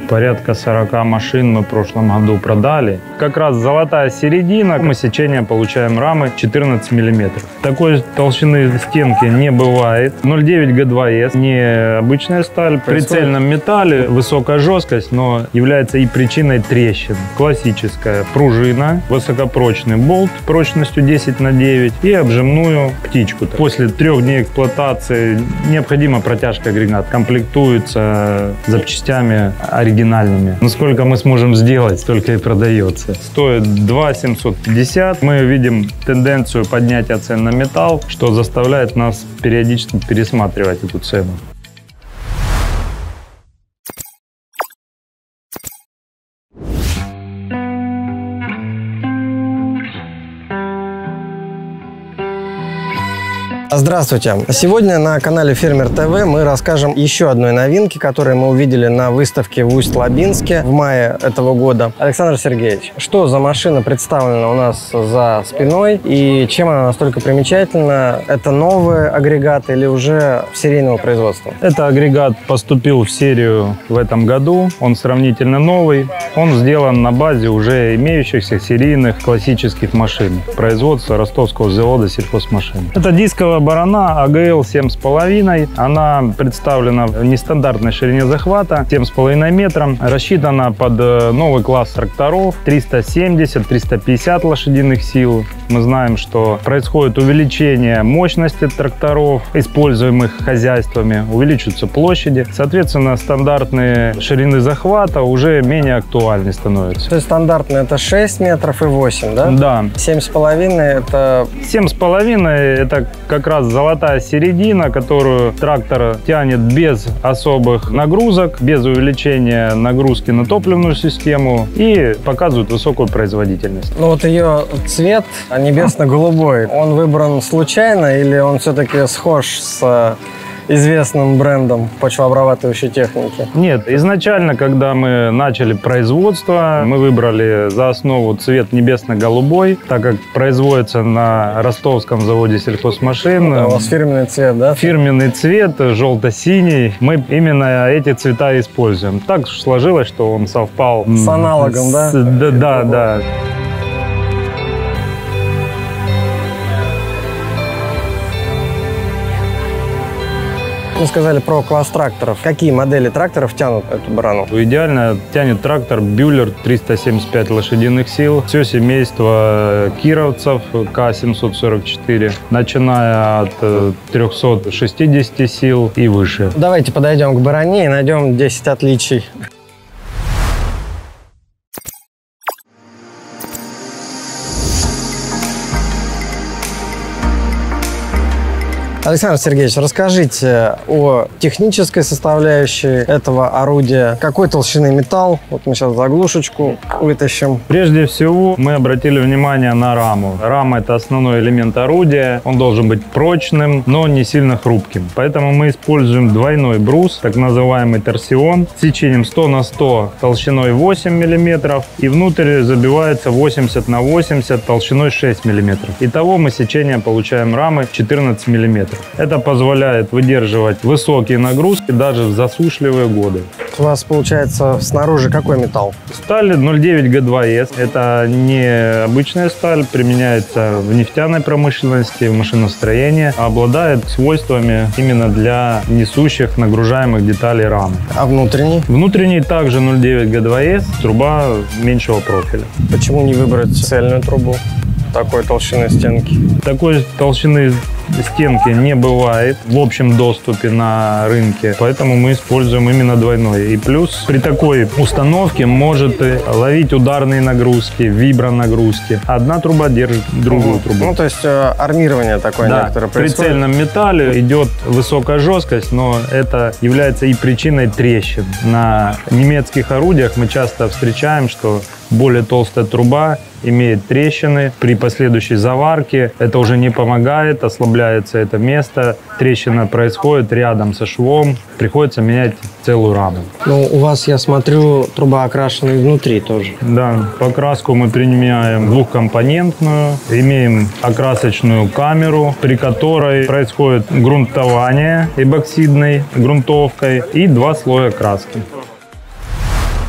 Порядка 40 машин мы в прошлом году продали. Как раз золотая середина. Мы сечение получаем рамы 14 мм. Такой толщины стенки не бывает. 0,9 G2S. Не обычная сталь. В прицельном металле высокая жесткость, но является и причиной трещин. Классическая пружина, высокопрочный болт прочностью 10×9 и обжимную птичку. После 3 дней эксплуатации необходима протяжка агрегата. Комплектуется запчастями оригинальными. Насколько мы сможем сделать, столько и продается. Стоит 2 750. Мы видим тенденцию поднятия цен на металл, что заставляет нас периодически пересматривать эту цену. Здравствуйте! Сегодня на канале Фермер ТВ мы расскажем еще одной новинке, которую мы увидели на выставке в Усть-Лабинске в мае этого года. Александр Сергеевич, что за машина представлена у нас за спиной и чем она настолько примечательна? Это новый агрегат или уже серийного производства? Это агрегат поступил в серию в этом году. Он сравнительно новый. Он сделан на базе уже имеющихся серийных классических машин. Производства ростовского завода сельхозмашин. Это дисковая барана АГЛ 7,5. Она представлена в нестандартной ширине захвата 7,5 метров. Рассчитана под новый класс тракторов 370-350 лошадиных сил. Мы знаем, что происходит увеличение мощности тракторов, используемых хозяйствами, увеличиваются площади. Соответственно, стандартные ширины захвата уже менее актуальны становятся. То есть стандартные это 6 метров и 8, да? Да. 7,5 это... 7,5 это как раз золотая середина, которую трактор тянет без особых нагрузок, без увеличения нагрузки на топливную систему и показывает высокую производительность. Ну вот ее цвет небесно-голубой, он выбран случайно или он все-таки схож с известным брендом почвообрабатывающей техники? Нет, изначально, когда мы начали производство, мы выбрали за основу цвет небесно-голубой, так как производится на ростовском заводе сельхозмашин. Да, у вас фирменный цвет, да? Фирменный цвет, желто-синий. Мы именно эти цвета используем. Так сложилось, что он совпал с аналогом, да? Да. Мы сказали про класс тракторов. Какие модели тракторов тянут эту барану? Идеально тянет трактор Бюллер 375 лошадиных сил. Все семейство кировцев К744, начиная от 360 сил и выше. Давайте подойдем к баране и найдем 10 отличий. Александр Сергеевич, расскажите о технической составляющей этого орудия. Какой толщины металл? Вот мы сейчас заглушечку вытащим. Прежде всего, мы обратили внимание на раму. Рама – это основной элемент орудия. Он должен быть прочным, но не сильно хрупким. Поэтому мы используем двойной брус, так называемый торсион, с сечением 100×100 толщиной 8 мм. И внутрь забивается 80×80 толщиной 6 мм. Итого мы сечение получаем рамы 14 мм. Это позволяет выдерживать высокие нагрузки даже в засушливые годы. У вас получается снаружи какой металл? Сталь 0,9 G2S. Это не обычная сталь, применяется в нефтяной промышленности, в машиностроении. Обладает свойствами именно для несущих, нагружаемых деталей рамы. А внутренний? Внутренний также 0,9 G2S, труба меньшего профиля. Почему не выбрать цельную трубу такой толщины стенки? Такой толщины стенки не бывает в общем доступе на рынке, поэтому мы используем именно двойной. И плюс при такой установке может ловить ударные нагрузки, вибронагрузки. Одна труба держит другую трубу. Ну, то есть армирование такое некоторое происходит. В прицельном металле идет высокая жесткость, но это является и причиной трещин. На немецких орудиях мы часто встречаем, что более толстая труба имеет трещины. При последующей заварке это уже не помогает, ослабляется это место. Трещина происходит рядом со швом. Приходится менять целую раму. Ну, у вас, я смотрю, труба окрашена изнутри тоже. Да, покраску мы применяем двухкомпонентную. Имеем окрасочную камеру, при которой происходит грунтование эпоксидной грунтовкой и 2 слоя краски.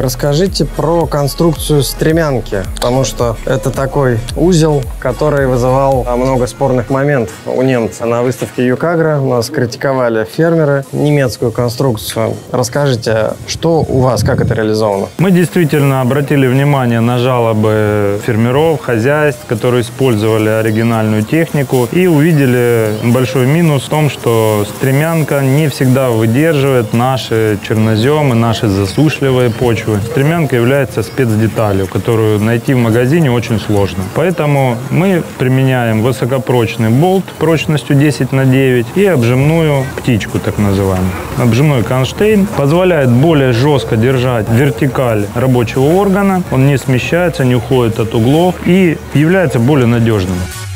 Расскажите про конструкцию стремянки, потому что это такой узел, который вызывал много спорных моментов у немцев. На выставке Юкагра у нас критиковали фермеры немецкую конструкцию. Расскажите, что у вас, как это реализовано? Мы действительно обратили внимание на жалобы фермеров, хозяйств, которые использовали оригинальную технику, и увидели большой минус в том, что стремянка не всегда выдерживает наши черноземы, наши засушливые почвы. Стремянка является спецдеталью, которую найти в магазине очень сложно. Поэтому мы применяем высокопрочный болт прочностью 10×9 и обжимную птичку, так называемую. Обжимной кронштейн позволяет более жестко держать вертикаль рабочего органа, он не смещается, не уходит от углов и является более надежным.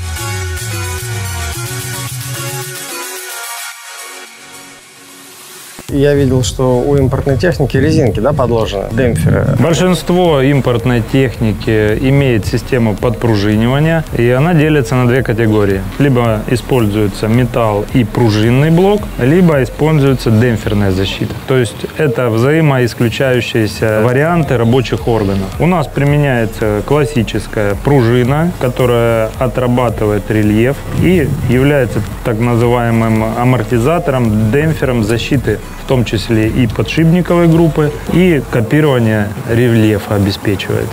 Я видел, что у импортной техники резинки, да, подложены, демпферы. Большинство импортной техники имеет систему подпружинивания, и она делится на две категории. Либо используется металл и пружинный блок, либо используется демпферная защита. То есть это взаимоисключающиеся варианты рабочих органов. У нас применяется классическая пружина, которая отрабатывает рельеф и является так называемым амортизатором, демпфером защиты, в том числе и подшипниковой группы, и копирование рельефа обеспечивает.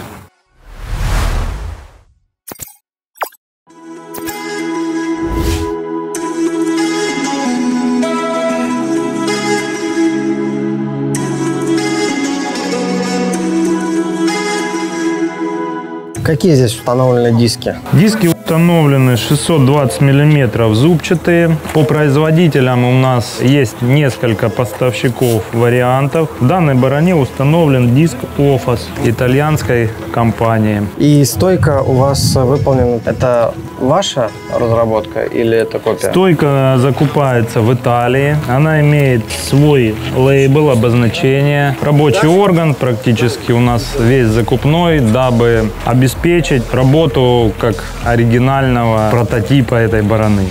Какие здесь установлены диски? Диски установлены 620 мм зубчатые. По производителям у нас есть несколько поставщиков вариантов. В данной баране установлен диск Ofas итальянской компании. И стойка у вас выполнена. Это ваша разработка или это копия? Стойка закупается в Италии. Она имеет свой лейбл, обозначение. Рабочий орган практически у нас весь закупной, дабы обеспечить работу как оригинального прототипа этой бараны.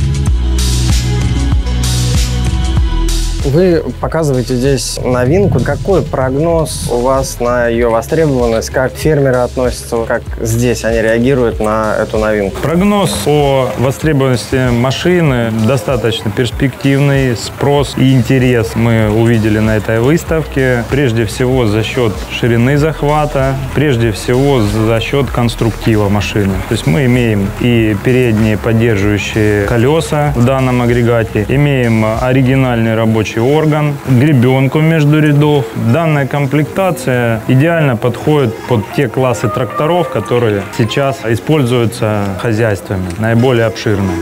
Вы показываете здесь новинку. Какой прогноз у вас на ее востребованность? Как фермеры относятся? Как здесь они реагируют на эту новинку? Прогноз по востребованности машины достаточно перспективный. Спрос и интерес мы увидели на этой выставке. Прежде всего за счет ширины захвата, прежде всего за счет конструктива машины. То есть мы имеем и передние поддерживающие колеса в данном агрегате, имеем оригинальный рабочий орган, гребенку между рядов. Данная комплектация идеально подходит под те классы тракторов, которые сейчас используются хозяйствами, наиболее обширные.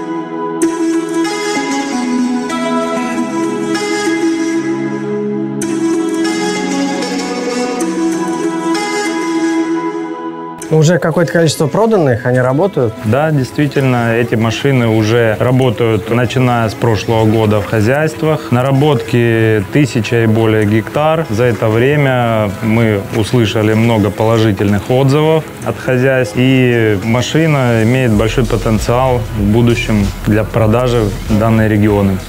Уже какое-то количество проданных, они работают? Да, действительно, эти машины уже работают, начиная с прошлого года в хозяйствах. Наработки 1000 и более гектар. За это время мы услышали много положительных отзывов от хозяйств. И машина имеет большой потенциал в будущем для продажи в данные регионы.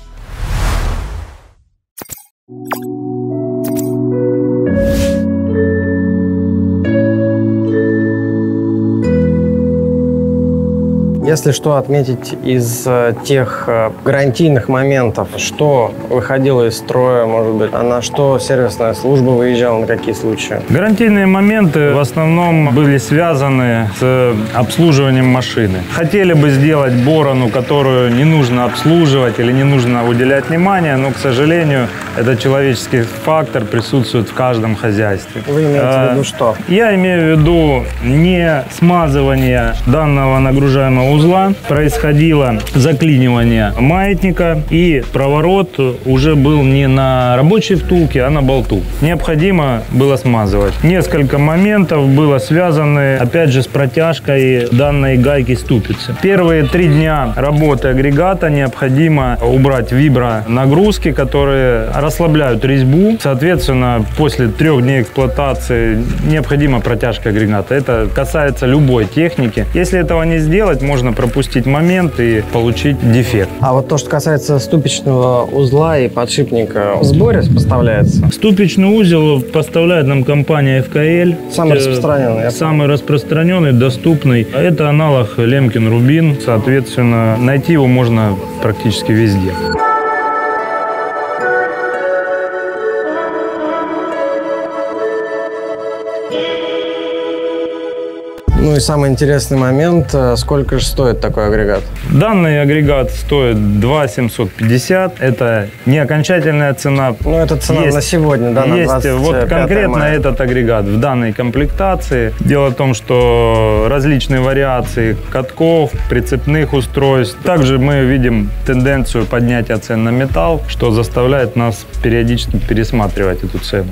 Если что отметить из тех гарантийных моментов, что выходило из строя, может быть, а на что сервисная служба выезжала, на какие случаи? Гарантийные моменты в основном были связаны с обслуживанием машины. Хотели бы сделать борону, которую не нужно обслуживать или не нужно уделять внимания, но, к сожалению, этот человеческий фактор присутствует в каждом хозяйстве. Вы имеете в виду что? Я имею в виду не смазывание данного нагружаемого узла, происходило заклинивание маятника, и проворот уже был не на рабочей втулке, а на болту. Необходимо было смазывать. Несколько моментов было связано, опять же, с протяжкой данной гайки ступицы. Первые 3 дня работы агрегата необходимо убрать вибронагрузки, которые расслабляют резьбу. Соответственно, после 3 дней эксплуатации необходима протяжка агрегата. Это касается любой техники. Если этого не сделать, может можно пропустить момент и получить дефект. А вот то, что касается ступичного узла и подшипника, в сборе поставляется? Ступичный узел поставляет нам компания FKL. Самый распространенный. Самый распространенный, доступный. Это аналог Лемкин Рубин. Соответственно, найти его можно практически везде. Ну и самый интересный момент, сколько же стоит такой агрегат? Данный агрегат стоит 2 750. Это не окончательная цена. Ну это цена на сегодня, да, на 25 вот конкретно мая. этот агрегат в данной комплектации. Дело в том, что различные вариации катков, прицепных устройств. Также мы видим тенденцию поднятия цен на металл, что заставляет нас периодически пересматривать эту цену.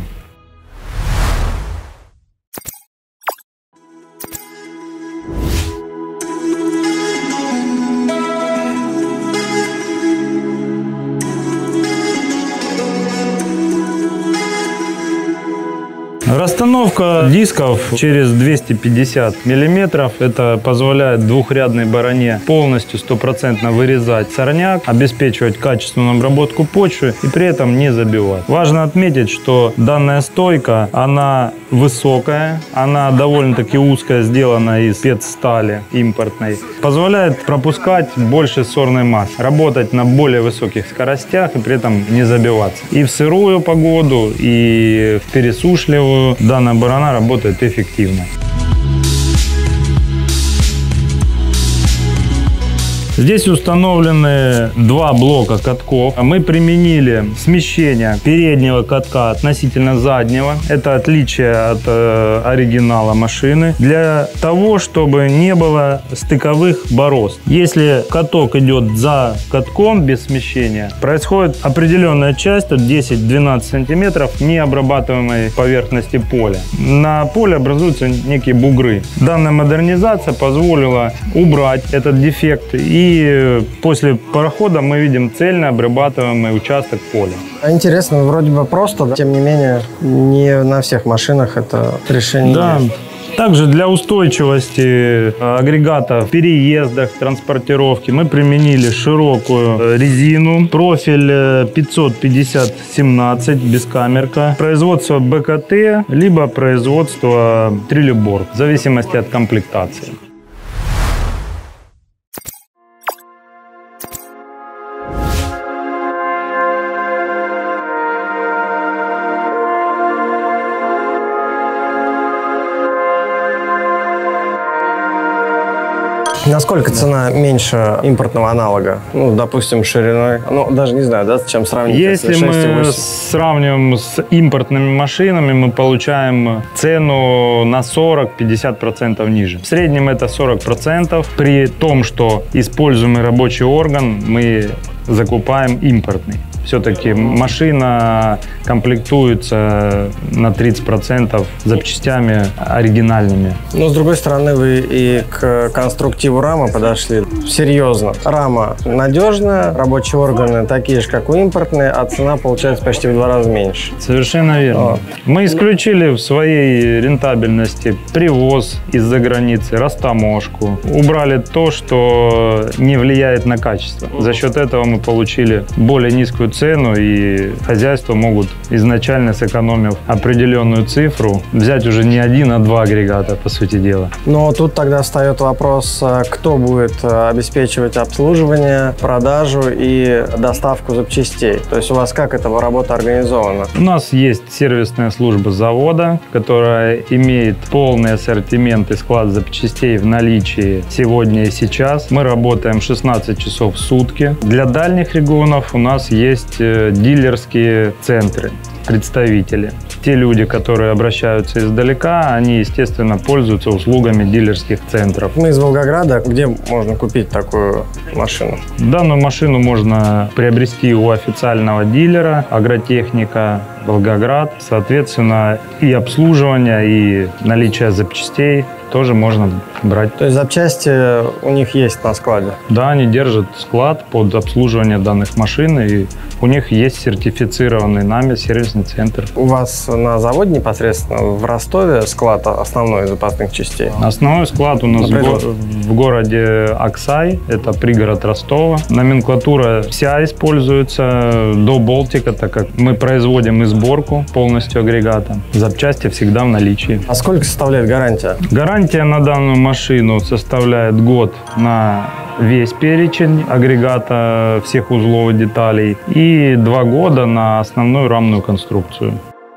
Расстановка дисков через 250 миллиметров. Это позволяет двухрядной баране полностью 100% вырезать сорняк, обеспечивать качественную обработку почвы и при этом не забивать. Важно отметить, что данная стойка, она высокая, она довольно-таки узкая, сделана из спецстали импортной. Позволяет пропускать больше сорной массы, работать на более высоких скоростях и при этом не забиваться. И в сырую погоду, и в пересушливую данная барана работает эффективно. Здесь установлены два блока катков. Мы применили смещение переднего катка относительно заднего. Это отличие от оригинала машины. Для того, чтобы не было стыковых борозд. Если каток идет за катком без смещения, происходит определенная часть, от 10-12 сантиметров, необрабатываемой поверхности поля. На поле образуются некие бугры. Данная модернизация позволила убрать этот дефект, и после прохода мы видим цельно обрабатываемый участок поля. Интересно, вроде бы просто, да? Тем не менее, не на всех машинах это решение есть. Также для устойчивости агрегата в переездах, транспортировке мы применили широкую резину, профиль 550-17, бескамерка, производство БКТ, либо производство Трилиборг, в зависимости от комплектации. Насколько цена меньше импортного аналога? Ну, допустим, шириной. Ну, даже не знаю, да, с чем сравнить. Если мы сравниваем с импортными машинами, мы получаем цену на 40-50% ниже. В среднем это 40%. При том, что используемый рабочий орган мы закупаем импортный. Все-таки машина комплектуется на 30% запчастями оригинальными. Но, с другой стороны, вы и к конструктиву рамы подошли серьезно. Рама надежная, рабочие органы такие же, как у импортной, а цена получается почти в 2 раза меньше. Совершенно верно. Мы исключили в своей рентабельности привоз из-за границы, растаможку. Убрали то, что не влияет на качество. За счет этого мы получили более низкую цену, и хозяйства могут, изначально сэкономив определенную цифру, взять уже не 1, а 2 агрегата, по сути дела. Но тут тогда встает вопрос, кто будет обеспечивать обслуживание, продажу и доставку запчастей. То есть у вас как эта работа организована? У нас есть сервисная служба завода, которая имеет полный ассортимент и склад запчастей в наличии сегодня и сейчас. Мы работаем 16 часов в сутки. Для дальних регионов у нас есть дилерские центры, представители. Те люди, которые обращаются издалека, они, естественно, пользуются услугами дилерских центров. Мы из Волгограда. Где можно купить такую машину? Данную машину можно приобрести у официального дилера «Агротехника». Волгоград. Соответственно, и обслуживание, и наличие запчастей тоже можно брать. То есть запчасти у них есть на складе? Да, они держат склад под обслуживание данных машин, и у них есть сертифицированный нами сервисный центр. У вас на заводе непосредственно в Ростове склад основной запасных частей? Основной склад у нас в городе Аксай, это пригород Ростова. Номенклатура вся используется до болтика, так как мы производим и сборку полностью агрегата. Запчасти всегда в наличии. А сколько составляет гарантия? Гарантия на данную машину составляет год на весь перечень агрегата, всех узлов и деталей, и 2 года на основную рамную конструкцию.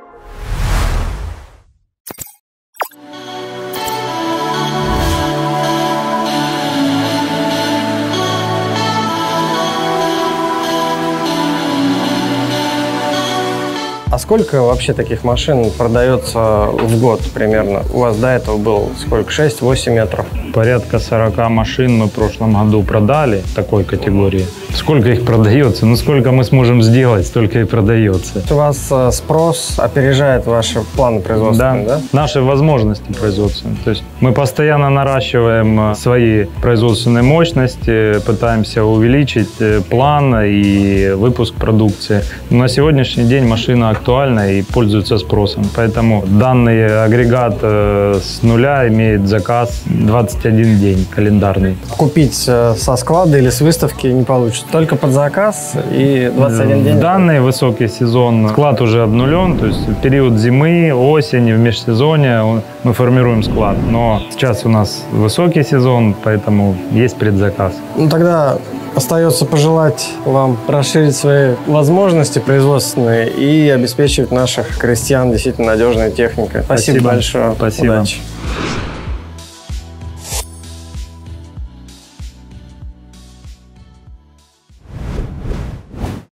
А сколько вообще таких машин продается в год примерно? У вас до этого было сколько? 6-8 метров? Порядка 40 машин мы в прошлом году продали такой категории. Сколько их продается? Ну, сколько мы сможем сделать, столько и продается. У вас спрос опережает ваши планы производственные, да? Наши возможности производственные. То есть мы постоянно наращиваем свои производственные мощности, пытаемся увеличить план и выпуск продукции. На сегодняшний день машина актуальна и пользуется спросом. Поэтому данный агрегат с нуля имеет заказ 21 день календарный. Купить со склада или с выставки не получится. Только под заказ и 21 день. Данный высокий сезон склад уже обнулен. То есть в период зимы, осени, в межсезонье мы формируем склад. Но сейчас у нас высокий сезон, поэтому есть предзаказ. Ну тогда остается пожелать вам расширить свои возможности производственные и обеспечивать наших крестьян действительно надежной техникой. Спасибо большое. Спасибо. Удачи.